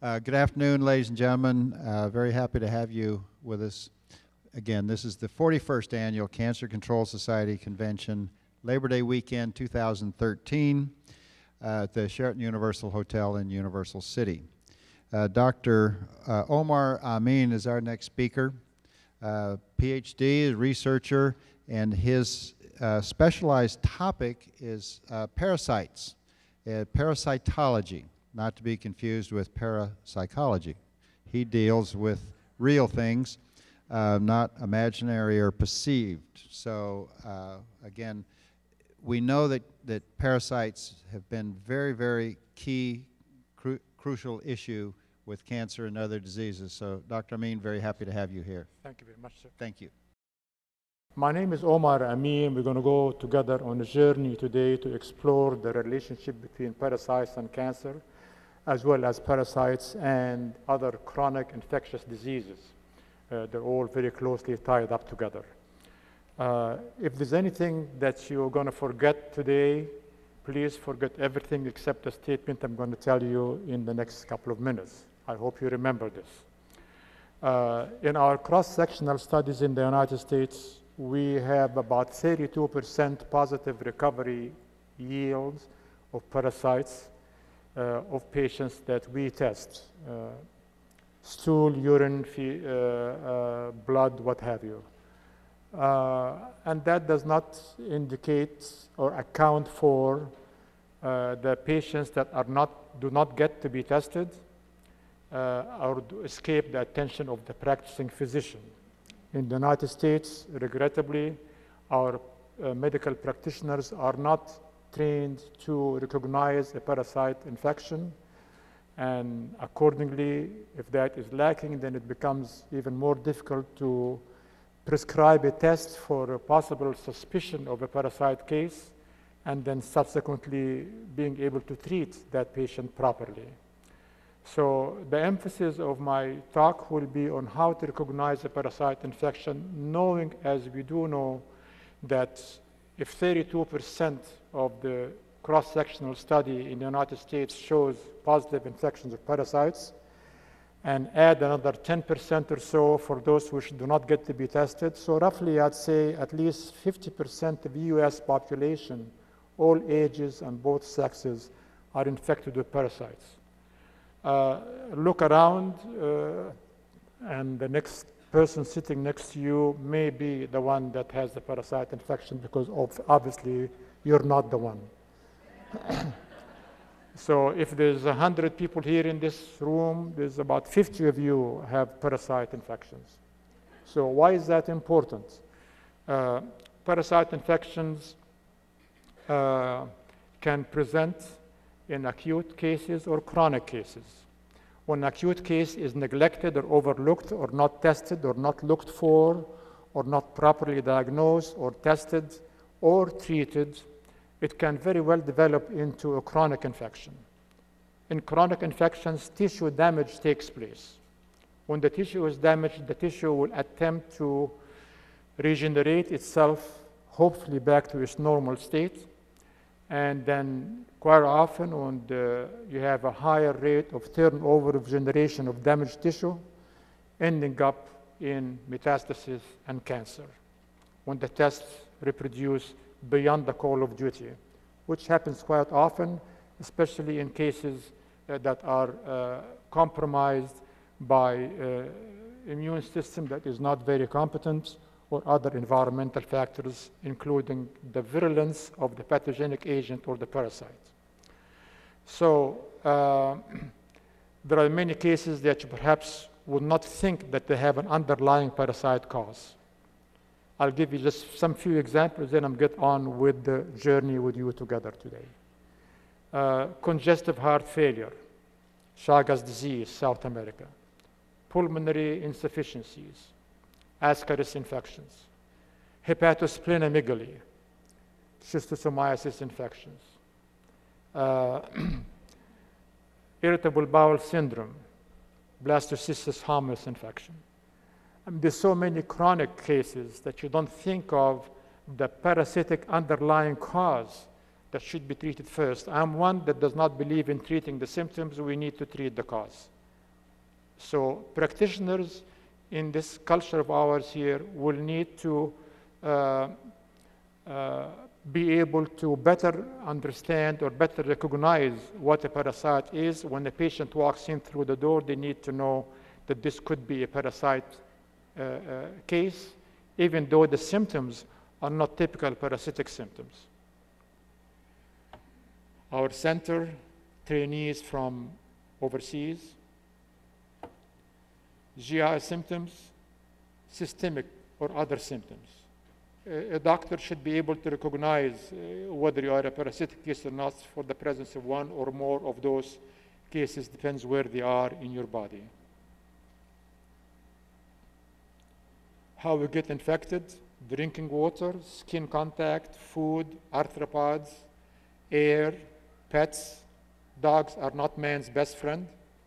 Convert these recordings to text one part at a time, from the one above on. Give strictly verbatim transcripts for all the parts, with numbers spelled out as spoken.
Uh, good afternoon, ladies and gentlemen. Uh, very happy to have you with us. Again, this is the forty-first Annual Cancer Control Society Convention, Labor Day weekend two thousand thirteen, uh, at the Sheraton Universal Hotel in Universal City. Uh, Doctor Uh, Omar Amin is our next speaker. Uh, PhD, researcher, and his uh, specialized topic is uh, parasites, uh, parasitology, not to be confused with parapsychology. He deals with real things, uh, not imaginary or perceived. So uh, again, we know that, that parasites have been very, very key, cru crucial issue with cancer and other diseases. So Doctor Amin, very happy to have you here. Thank you very much, sir. Thank you. My name is Omar Amin. We're going to go together on a journey today to explore the relationship between parasites and cancer, as well as parasites and other chronic infectious diseases. Uh, they're all very closely tied up together. Uh, if there's anything that you're going to forget today, please forget everything except the statement I'm going to tell you in the next couple of minutes. I hope you remember this. Uh, in our cross-sectional studies in the United States, we have about thirty-two percent positive recovery yields of parasites uh, of patients that we test. Uh, stool, urine, uh, uh, blood, what have you. Uh, and that does not indicate or account for uh, the patients that are not, do not get to be tested uh, or do escape the attention of the practicing physician. In the United States, regrettably, our uh, medical practitioners are not trained to recognize a parasite infection, and accordingly, if that is lacking, then it becomes even more difficult to prescribe a test for a possible suspicion of a parasite case, and then subsequently being able to treat that patient properly. So the emphasis of my talk will be on how to recognize a parasite infection, knowing, as we do know, that if thirty-two percent of the cross-sectional study in the United States shows positive infections of parasites, and add another ten percent or so for those which do not get to be tested. So roughly, I'd say at least fifty percent of the U S population, all ages and both sexes, are infected with parasites. Uh, look around, uh, and the next person sitting next to you may be the one that has the parasite infection, because of, obviously you're not the one. So if there's one hundred people here in this room, there's about fifty of you have parasite infections. So why is that important? Uh, parasite infections uh, can present in acute cases or chronic cases. When acute case is neglected or overlooked or not tested or not looked for or not properly diagnosed or tested or treated, it can very well develop into a chronic infection. In chronic infections, tissue damage takes place. When the tissue is damaged, the tissue will attempt to regenerate itself, hopefully back to its normal state. And then quite often, when the, you have a higher rate of turnover of generation of damaged tissue, ending up in metastasis and cancer, when the tests reproduce beyond the call of duty, which happens quite often, especially in cases uh, that are uh, compromised by uh, immune system that is not very competent, or other environmental factors, including the virulence of the pathogenic agent or the parasite. So uh, there are many cases that you perhaps would not think that they have an underlying parasite cause. I'll give you just some few examples, then I'll get on with the journey with you together today. Uh, congestive heart failure, Chagas disease, South America, pulmonary insufficiencies, Ascaris infections, hepatosplenomegaly, schistosomiasis infections, uh, irritable bowel syndrome, blastocystis hominis infection. I mean, there's so many chronic cases that you don't think of the parasitic underlying cause that should be treated first. I'm one that does not believe in treating the symptoms. We need to treat the cause. So practitioners in this culture of ours here will need to uh, uh, be able to better understand or better recognize what a parasite is. When a patient walks in through the door, they need to know that this could be a parasite uh, uh, case, even though the symptoms are not typical parasitic symptoms. Our center, trainees from overseas, G I symptoms, systemic or other symptoms. A doctor should be able to recognize uh, whether you are a parasitic case or not for the presence of one or more of those cases, depends where they are in your body. How we get infected: drinking water, skin contact, food, arthropods, air, pets. Dogs are not man's best friend.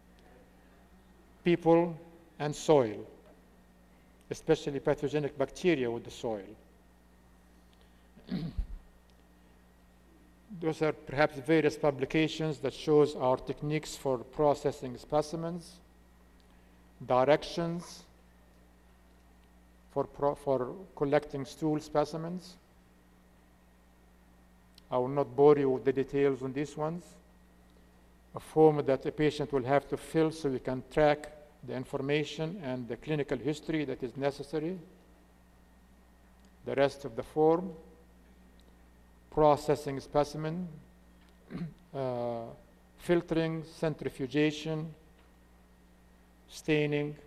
People and soil, especially pathogenic bacteria with the soil. Those are perhaps various publications that shows our techniques for processing specimens, directions for, pro for collecting stool specimens. I will not bore you with the details on these ones. A form that a patient will have to fill so we can track the information and the clinical history that is necessary. The rest of the form: processing specimen, uh, filtering, centrifugation, staining,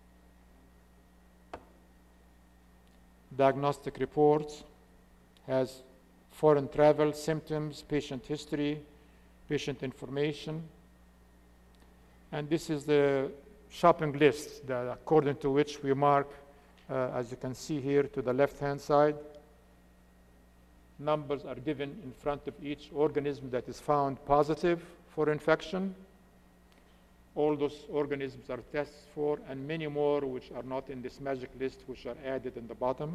diagnostic reports, has foreign travel, symptoms, patient history, patient information. And this is the shopping list that according to which we mark, uh, as you can see here to the left-hand side, numbers are given in front of each organism that is found positive for infection. All those organisms are tested for, and many more which are not in this magic list, which are added in the bottom.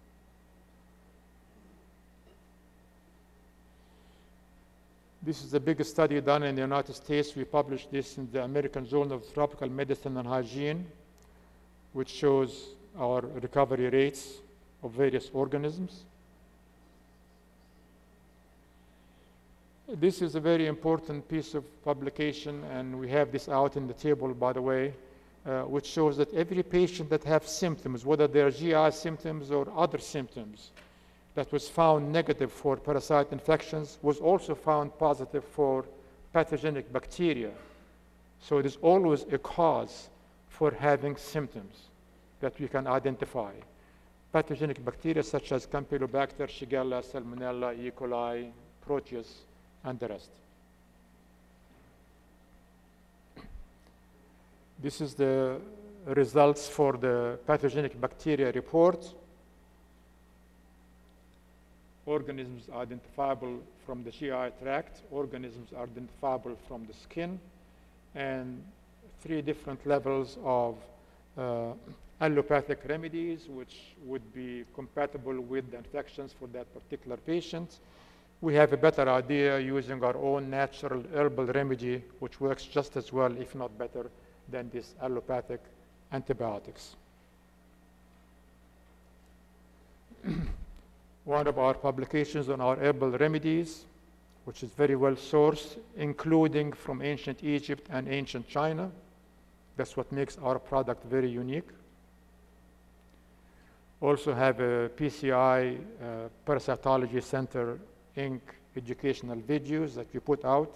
This is the biggest study done in the United States. We published this in the American Journal of Tropical Medicine and Hygiene, which shows our recovery rates of various organisms. This is a very important piece of publication, and we have this out in the table, by the way, uh, which shows that every patient that has symptoms, whether they're G I symptoms or other symptoms, that was found negative for parasite infections was also found positive for pathogenic bacteria. So it is always a cause for having symptoms that we can identify. Pathogenic bacteria such as Campylobacter, Shigella, Salmonella, E. coli, Proteus, and the rest. This is the results for the pathogenic bacteria report. Organisms identifiable from the G I tract, organisms identifiable from the skin, and three different levels of uh, allopathic remedies which would be compatible with the infections for that particular patient. We have a better idea using our own natural herbal remedy, which works just as well, if not better, than these allopathic antibiotics. One of our publications on our herbal remedies, which is very well sourced, including from ancient Egypt and ancient China. That's what makes our product very unique. Also have a P C I uh, Parasitology Center Incorporated educational videos that we put out.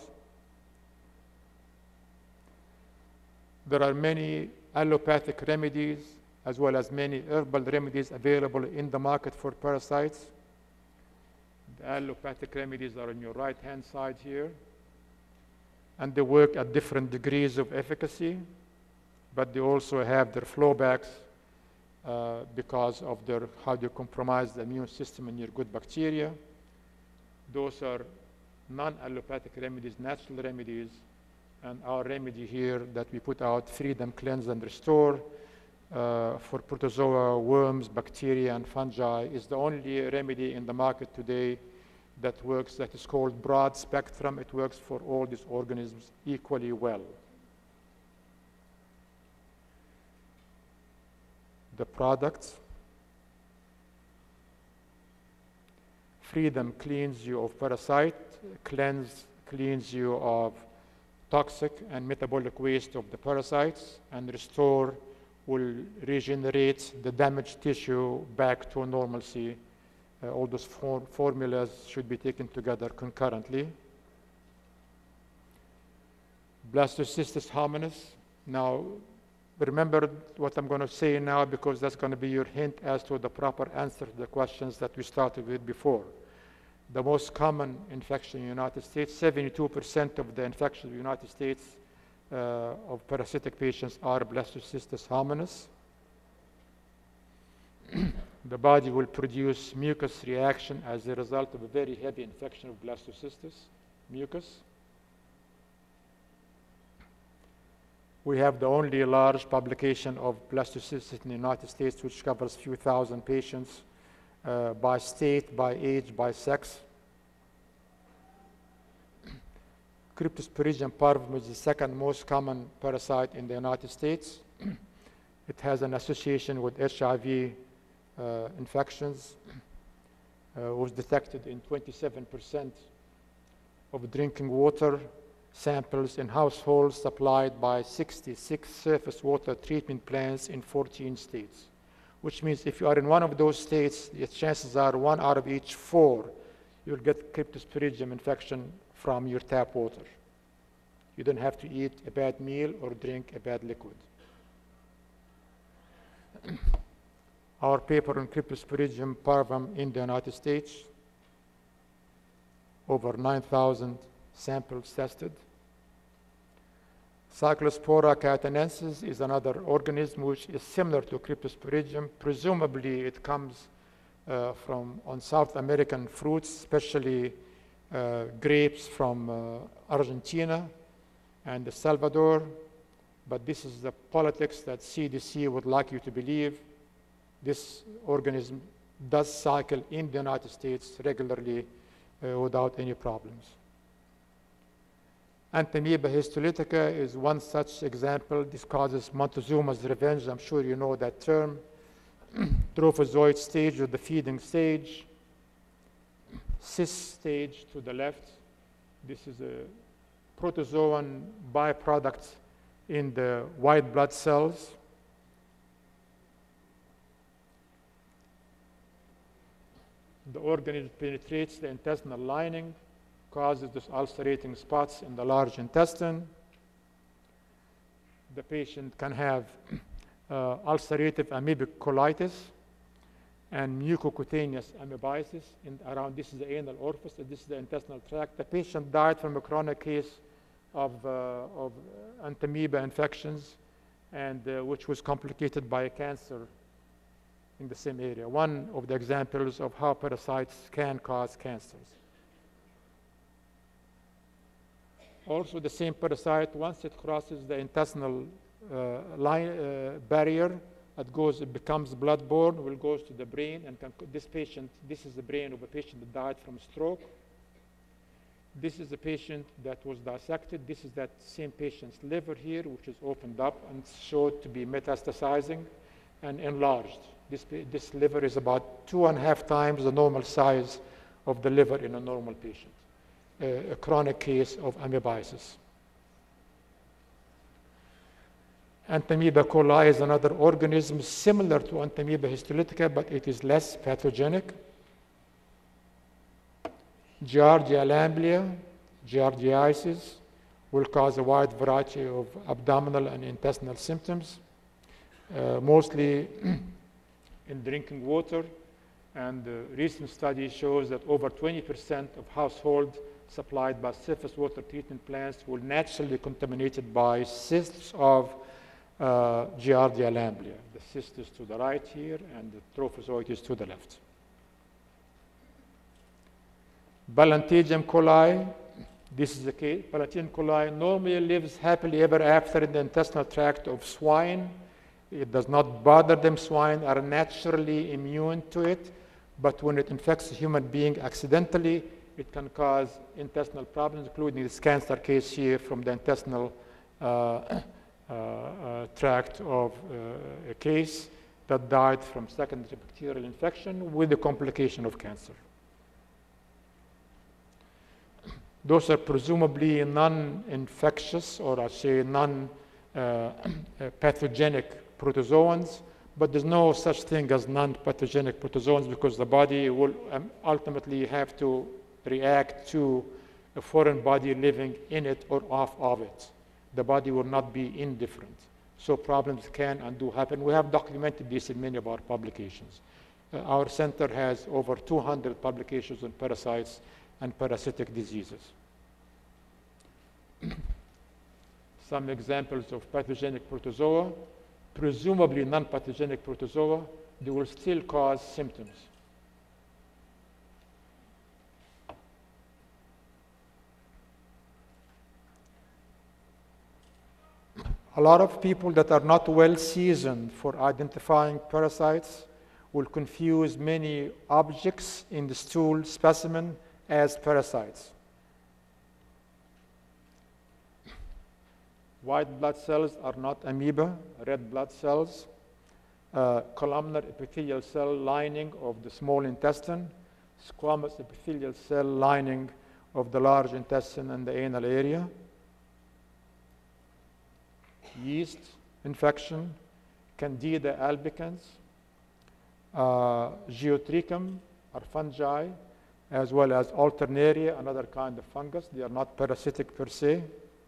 There are many allopathic remedies as well as many herbal remedies available in the market for parasites. The allopathic remedies are on your right-hand side here, and they work at different degrees of efficacy, but they also have their flowbacks uh, because of their, how they compromise the immune system in your good bacteria. Those are non-allopathic remedies, natural remedies, and our remedy here that we put out, Freedom, Cleanse, and Restore, uh, for protozoa, worms, bacteria, and fungi, is the only remedy in the market today that works, that is called broad spectrum. It works for all these organisms equally well. the products. Freedom cleans you of parasite, cleanse cleans you of toxic and metabolic waste of the parasites, and restore will regenerate the damaged tissue back to normalcy. Uh, all those for formulas should be taken together concurrently. Blastocystis hominis. Now, remember what I'm going to say now, because that's going to be your hint as to the proper answer to the questions that we started with before. The most common infection in the United States, seventy-two percent of the infections in the United States uh, of parasitic patients are Blastocystis hominis. The body will produce mucus reaction as a result of a very heavy infection of Blastocystis mucus. We have the only large publication of blastocystis in the United States, which covers a few thousand patients uh, by state, by age, by sex. Cryptosporidium parvum is the second most common parasite in the United States. It has an association with H I V uh, infections. Uh, was detected in twenty-seven percent of drinking water samples in households supplied by sixty-six surface water treatment plants in fourteen states, which means if you are in one of those states, the chances are one out of each four you'll get Cryptosporidium infection from your tap water. You don't have to eat a bad meal or drink a bad liquid. Our paper on Cryptosporidium parvum in the United States, over nine thousand samples tested. Cyclospora cayetanensis is another organism which is similar to Cryptosporidium. Presumably it comes uh, from on South American fruits, especially uh, grapes from uh, Argentina and El Salvador. But this is the politics that C D C would like you to believe. This organism does cycle in the United States regularly uh, without any problems. Antamoeba histolytica is one such example. This causes Montezuma's revenge. I'm sure you know that term. Trophozoite stage or the feeding stage. Cis stage to the left. This is a protozoan byproduct in the white blood cells. The organism penetrates the intestinal lining, causes these ulcerating spots in the large intestine. The patient can have uh, ulcerative amoebic colitis and mucocutaneous amoebiasis in around, this is the anal orifice, this is the intestinal tract. The patient died from a chronic case of, uh, of Antamoeba infections, and uh, which was complicated by a cancer in the same area. One of the examples of how parasites can cause cancers. Also, the same parasite, once it crosses the intestinal uh, line, uh, barrier, it goes, it becomes bloodborne, will goes to the brain, and can, this patient, this is the brain of a patient that died from stroke. This is a patient that was dissected. This is that same patient's liver here, which is opened up and showed to be metastasizing and enlarged. This, this liver is about two and a half times the normal size of the liver in a normal patient. Uh, a chronic case of amoebiasis. Antamoeba coli is another organism similar to Antamoeba histolytica, but it is less pathogenic. Giardia lamblia, giardiasis, will cause a wide variety of abdominal and intestinal symptoms, uh, mostly in drinking water. And the recent study shows that over twenty percent of households supplied by surface water treatment plants will naturally be contaminated by cysts of uh, Giardia lamblia. The cyst is to the right here, and the trophozoite is to the left. Balantagium coli, this is the case. Balantagium coli normally lives happily ever after in the intestinal tract of swine. It does not bother them. Swine are naturally immune to it, but when it infects a human being accidentally, it can cause intestinal problems, including this cancer case here from the intestinal uh, uh, uh, tract of uh, a case. that died from secondary bacterial infection with the complication of cancer. Those are presumably non-infectious, or I say non-pathogenic protozoans, but there's no such thing as non-pathogenic protozoans because the body will um, ultimately have to react to a foreign body living in it or off of it. The body will not be indifferent. So problems can and do happen. We have documented this in many of our publications. Uh, our center has over two hundred publications on parasites and parasitic diseases. Some examples of pathogenic protozoa, presumably non-pathogenic protozoa, they will still cause symptoms. A lot of people that are not well seasoned for identifying parasites will confuse many objects in the stool specimen as parasites. White blood cells are not amoeba, red blood cells. Uh, columnar epithelial cell lining of the small intestine, squamous epithelial cell lining of the large intestine and the anal area. Yeast infection, Candida albicans, uh, Geotrichum are fungi, as well as Alternaria, another kind of fungus. They are not parasitic per se.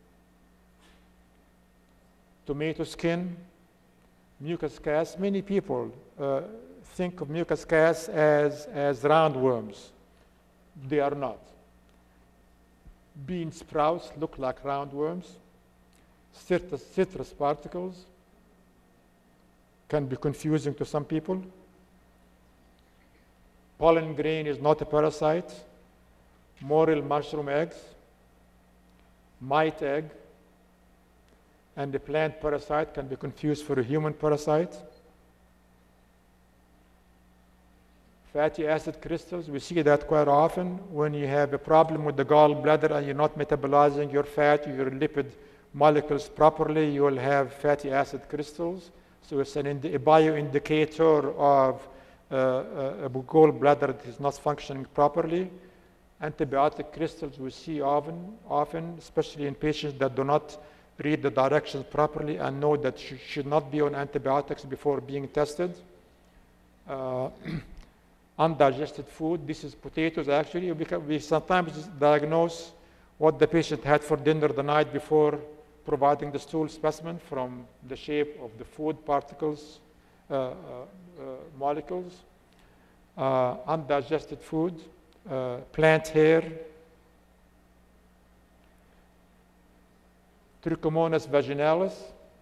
Tomato skin, mucus cas. Many people uh, think of mucus cas as, as roundworms. They are not. Bean sprouts look like roundworms. Citrus, citrus particles can be confusing to some people. Pollen grain is not a parasite. Morel mushroom eggs, mite egg, and the plant parasite can be confused for a human parasite. Fatty acid crystals, we see that quite often when you have a problem with the gallbladder and you're not metabolizing your fat, your lipid molecules properly, you will have fatty acid crystals. So it's an indi- a bioindicator of uh, a gallbladder that is not functioning properly. Antibiotic crystals we see often, often, especially in patients that do not read the directions properly and know that sh- should not be on antibiotics before being tested. Uh, undigested food, this is potatoes actually. We, can, we sometimes diagnose what the patient had for dinner the night before providing the stool specimen from the shape of the food particles, uh, uh, uh, molecules. Uh, undigested food, uh, plant hair, Trichomonas vaginalis.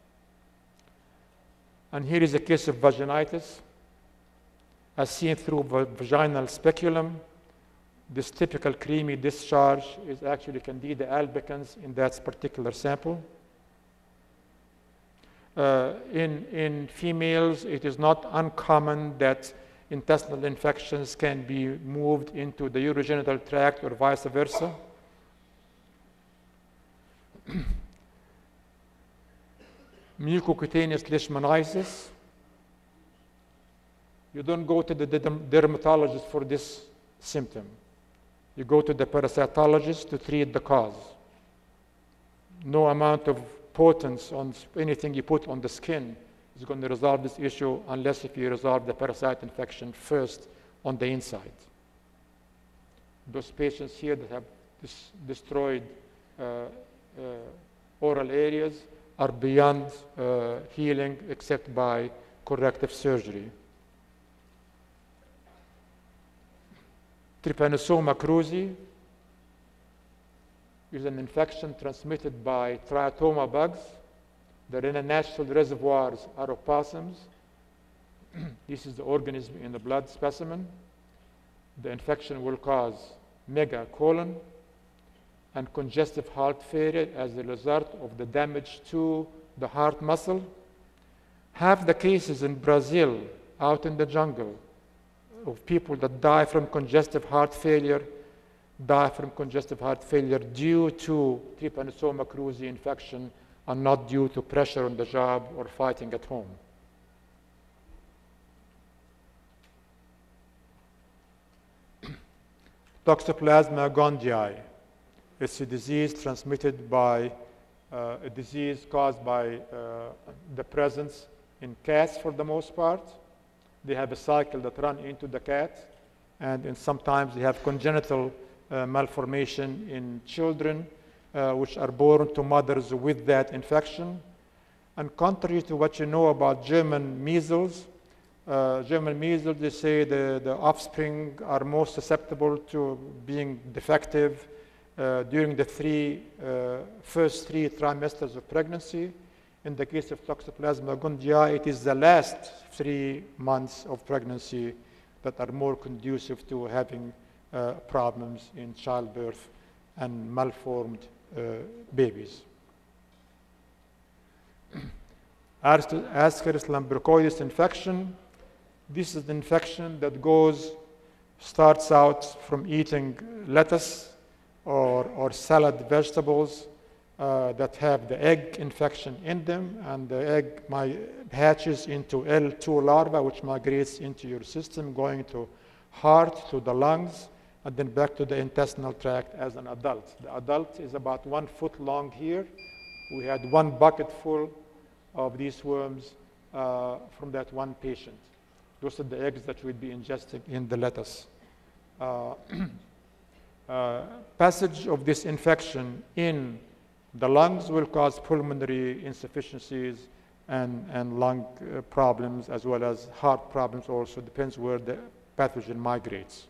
And here is a case of vaginitis, as seen through v- vaginal speculum. This typical creamy discharge is actually Candida albicans in that particular sample. Uh, in, in females, it is not uncommon that intestinal infections can be moved into the urogenital tract or vice versa. Mucocutaneous leishmaniasis. You don't go to the derm- dermatologist for this symptom. You go to the parasitologist to treat the cause. No amount of potence on anything you put on the skin is going to resolve this issue unless if you resolve the parasite infection first on the inside. Those patients here that have dis- destroyed uh, uh, oral areas are beyond uh, healing except by corrective surgery. Trypanosoma cruzi is an infection transmitted by triatoma bugs. They're in a natural reservoirs are opossums. This is the organism in the blood specimen. The infection will cause megacolon and congestive heart failure as a result of the damage to the heart muscle. Half the cases in Brazil, out in the jungle, of people that die from congestive heart failure, die from congestive heart failure due to Trypanosoma cruzi infection and not due to pressure on the job or fighting at home. Toxoplasma gondii. It's a disease transmitted by uh, a disease caused by uh, the presence in cats for the most part. They have a cycle that runs into the cat, and, and sometimes they have congenital uh, malformation in children uh, which are born to mothers with that infection. And contrary to what you know about German measles, uh, German measles, they say the, the offspring are most susceptible to being defective uh, during the three, uh, first three trimesters of pregnancy. In the case of Toxoplasma gondii, it is the last three months of pregnancy that are more conducive to having uh, problems in childbirth and malformed uh, babies. Ascaris lumbricoides infection. This is the infection that goes, starts out from eating lettuce or, or salad vegetables uh, that have the egg infection in them, and the egg my, hatches into L two larva, which migrates into your system, going to heart, to the lungs, and then back to the intestinal tract as an adult. The adult is about one foot long here. We had one bucket full of these worms uh, from that one patient. Those are the eggs that we'd be ingesting in the lettuce. Uh, uh, passage of this infection in the lungs will cause pulmonary insufficiencies and, and lung uh, problems, as well as heart problems also. Depends where the pathogen migrates.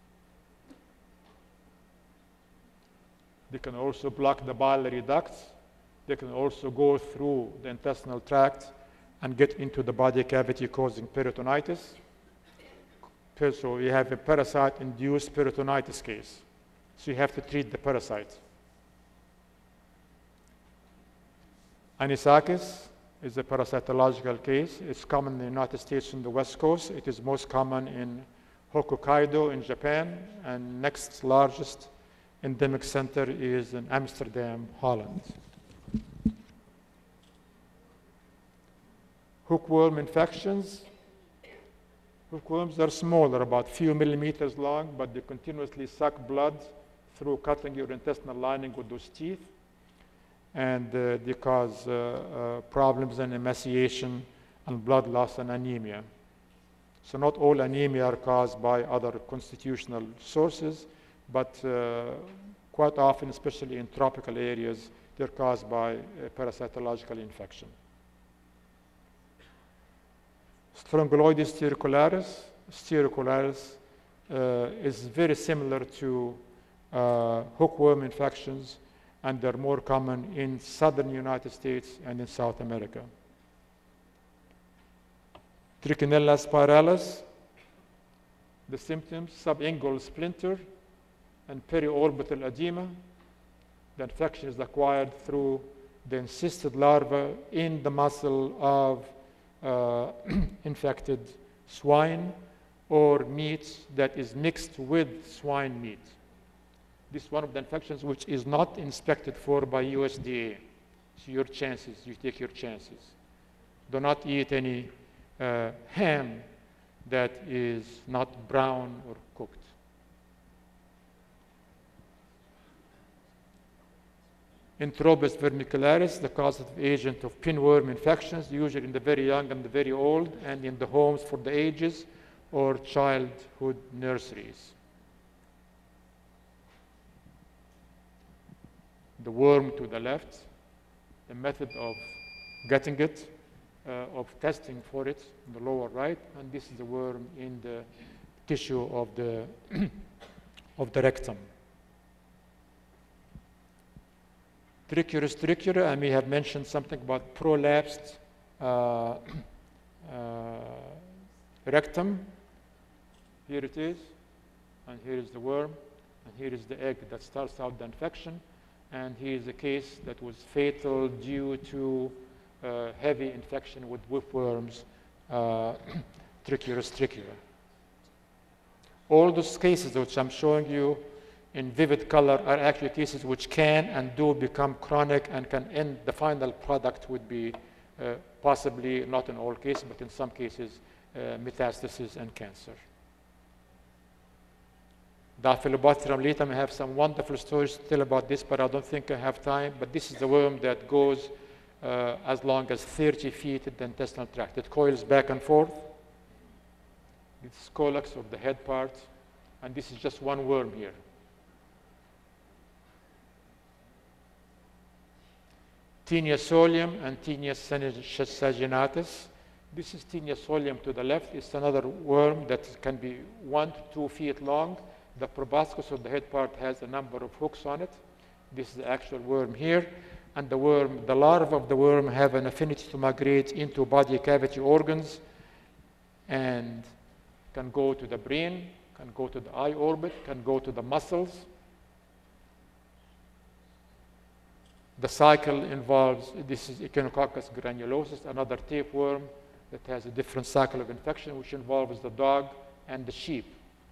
They can also block the biliary ducts. They can also go through the intestinal tract and get into the body cavity, causing peritonitis. So you have a parasite-induced peritonitis case. So you have to treat the parasite. Anisakis is a parasitological case. It's common in the United States on the West Coast. It is most common in Hokkaido in Japan, and next largest endemic center is in Amsterdam, Holland. Hookworm infections. Hookworms are smaller, about a few millimeters long, but they continuously suck blood through cutting your intestinal lining with those teeth. And uh, they cause uh, uh, problems in emaciation and blood loss and anemia. So not all anemia are caused by other constitutional sources, but uh, quite often, especially in tropical areas, they're caused by a parasitological infection. Strongyloides stericularis. Stericularis uh, is very similar to uh, hookworm infections, and they're more common in southern United States and in South America. Trichinella spiralis. The symptoms: subingual splinter and periorbital edema. The infection is acquired through the encysted larva in the muscle of uh, infected swine or meat that is mixed with swine meat. This is one of the infections which is not inspected for by U S D A. So your chances, you take your chances. Do not eat any uh, ham that is not brown or cooked. Enterobus vermicularis, the causative agent of pinworm infections, usually in the very young and the very old, and in the homes for the ages or childhood nurseries. The worm to the left, the method of getting it, uh, of testing for it in the lower right, and this is the worm in the tissue of the, of the rectum. Trichurus trichura, I may have mentioned something about prolapsed uh, uh, rectum. Here it is, and here is the worm, and here is the egg that starts out the infection. And here is a case that was fatal due to uh, heavy infection with whipworms, uh, Trichurus trichura. All those cases which I'm showing you in vivid color are actually cases which can and do become chronic and can end. The final product would be uh, possibly, not in all cases, but in some cases, uh, metastasis and cancer. Diphyllobothrium latum, I have some wonderful stories to tell about this, but I don't think I have time. But this is the worm that goes uh, as long as thirty feet in the intestinal tract. It coils back and forth. It's scolex of the head part, and this is just one worm here. Tinea solium and Tinea saginatus. This is Tinea solium to the left. It's another worm that can be one to two feet long. The proboscis of the head part has a number of hooks on it. This is the actual worm here. And the worm, the larvae of the worm have an affinity to migrate into body cavity organs and can go to the brain, can go to the eye orbit, can go to the muscles. The cycle involves, this is Echinococcus granulosus, another tapeworm that has a different cycle of infection, which involves the dog and the sheep.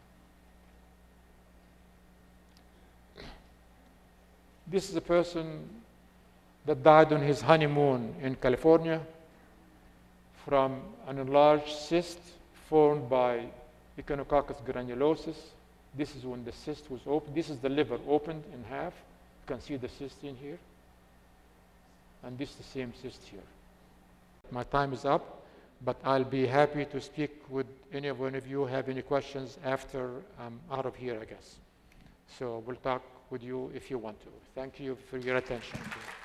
This is a person that died on his honeymoon in California from an enlarged cyst formed by Echinococcus granulosus. This is when the cyst was opened. This is the liver opened in half. You can see the cyst in here. And this is the same cyst here. My time is up, but I'll be happy to speak with any of one of you who have any questions after I'm out of here, I guess. So we'll talk with you if you want to. Thank you for your attention.